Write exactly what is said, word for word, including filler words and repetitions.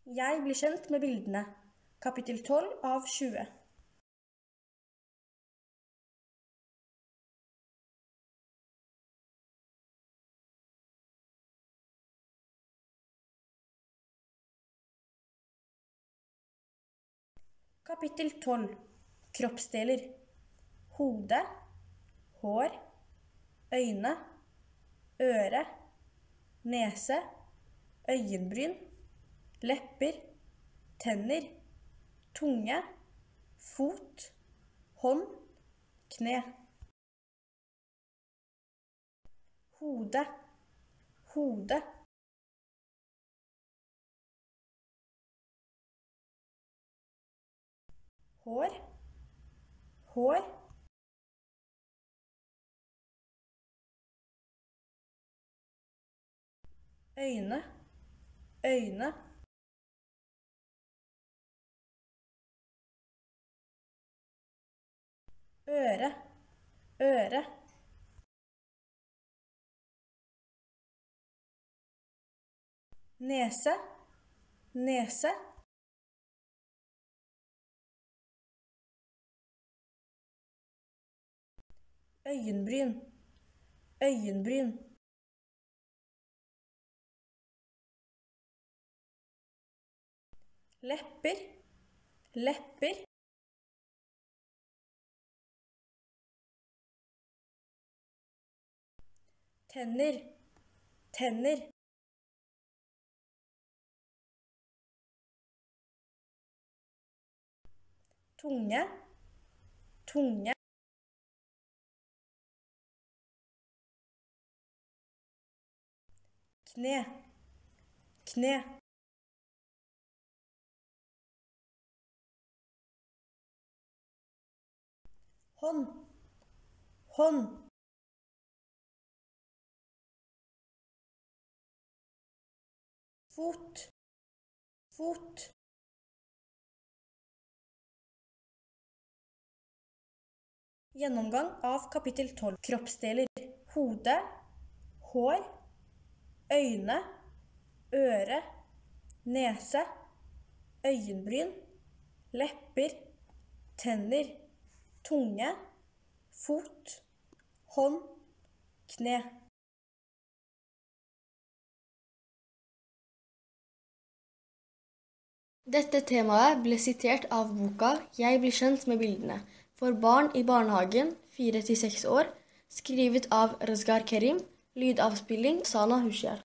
Jeg blir kjent med bildene. Kapittel tolv av tjue. Kapittel tolv. Kroppsdeler. Hode, hår, øyne, øre, nese, øyenbryn, lepper, tenner, tunge, fot, hånd, kne. Hode, hode. Hår, hår. Øyne, øyne. Øre, øre. Nese, nese. Øyenbryn, øyenbryn. Lepper, lepper. Tenner, tenner. Tunge, tunge. Kne, kne. Hånd, hånd. Fot, fot. Gjennomgang av kapittel tolv. Kroppsdeler. Hode, hår, øyne, øre, nese, øyenbryn, lepper, tenner, tunge, fot, hånd, kne. Dette temaet ble sitert av boka «Jeg blir kjent med bildene» for barn i barnehagen fire til seks år, skrivet av Rızgar Kerim, lydavspilling Sana Husjar.